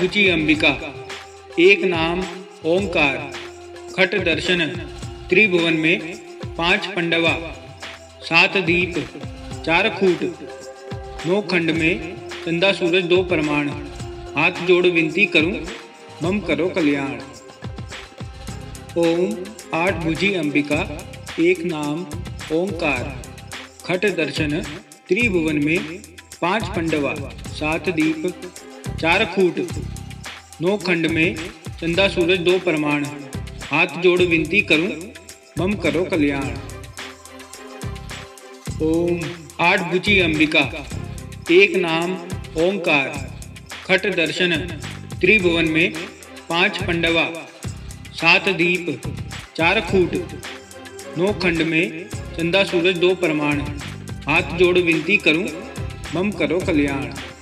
भुजी अंबिका, एक नाम ओंकार, खट दर्शन त्रिभुवन में 5 पंडवा, 7 दीप 4 खूट, 9 खंड में चंदा सूरज 2 प्रमाण, हाथ जोड़ विनती करूं मम करो कल्याण। ओम आठ भुजी अंबिका, एक नाम ओंकार, खट दर्शन त्रिभुवन में 5 पंडवा, 7 दीप 4 खूट, 9 खंड में चंदा सूरज 2 प्रमाण, हाथ जोड़ विनती करूं मम करो कल्याण। ओम आठ भुजी अंबिका, एक नाम ओंकार, खट दर्शन त्रिभुवन में 5 पंडवा, 7 दीप 4 खूट, 9 खंड में चंदा सूरज 2 प्रमाण, हाथ जोड़ विनती करूं मम करो कल्याण।